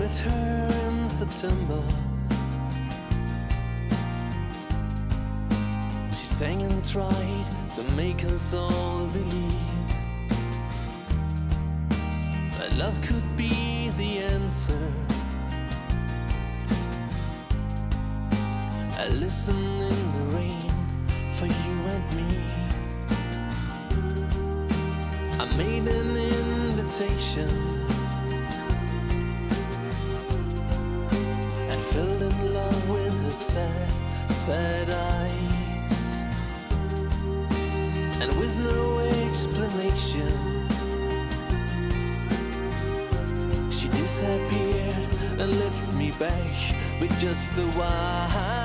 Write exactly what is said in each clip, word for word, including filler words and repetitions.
met her in September. She sang and tried to make us all believe that love could be the answer. I listened in the rain for you and me. I made an invitation and fell in love with her sad, sad eyes. And with no explanation, she disappeared and left me back with just a why.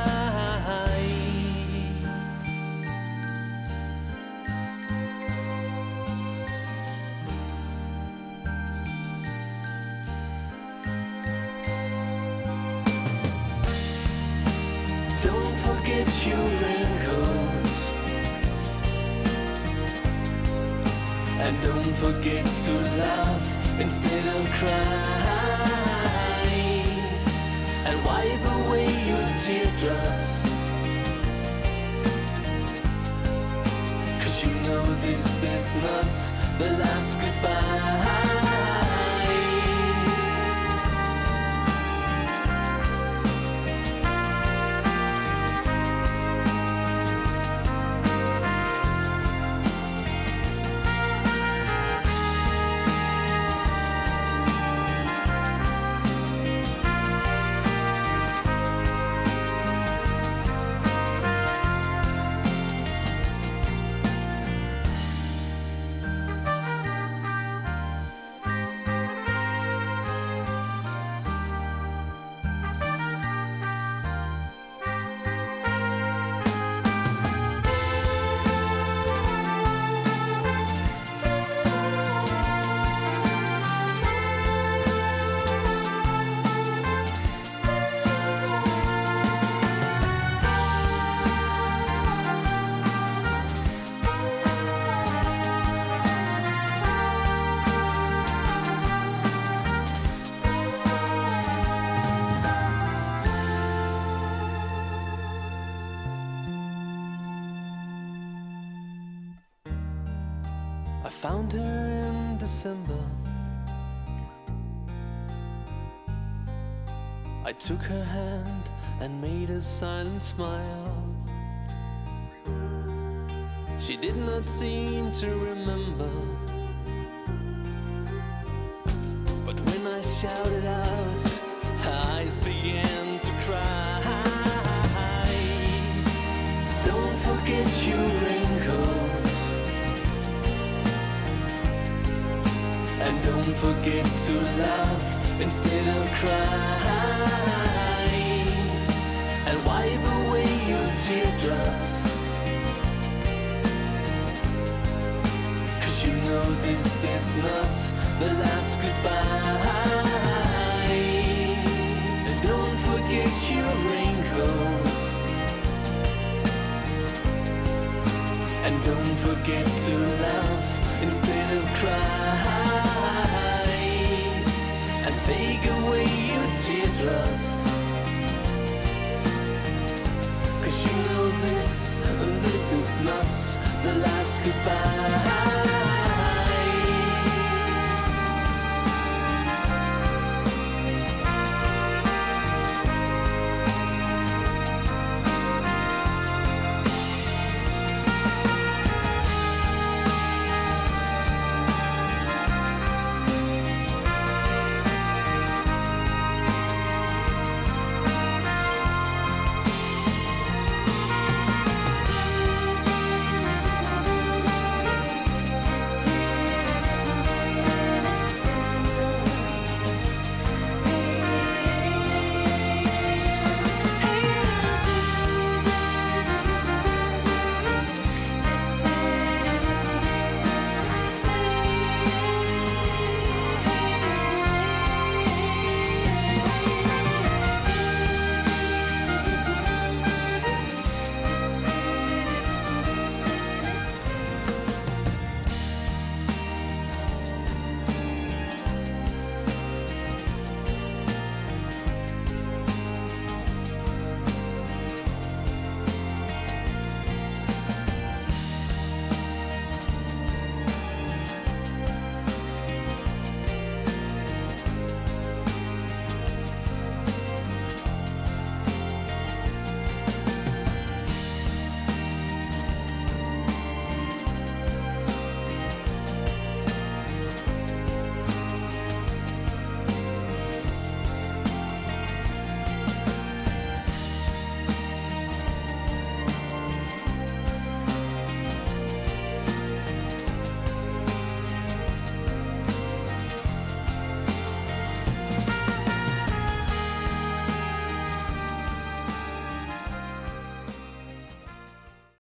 Don't forget your raincoat, and don't forget to laugh instead of cry, and wipe away your teardrops, 'cause you know this is not the last goodbye. I found her in December. I took her hand and made a silent smile. She did not seem to remember, but when I shouted out, her eyes began to cry. Don't forget your raincoat, and don't forget to laugh instead of cry, and wipe away your teardrops, 'cause you know this is not the last goodbye. And don't forget your raincoat, and don't forget to laugh instead of cry, and take away your teardrops, 'cause you know this, this is not the last goodbye.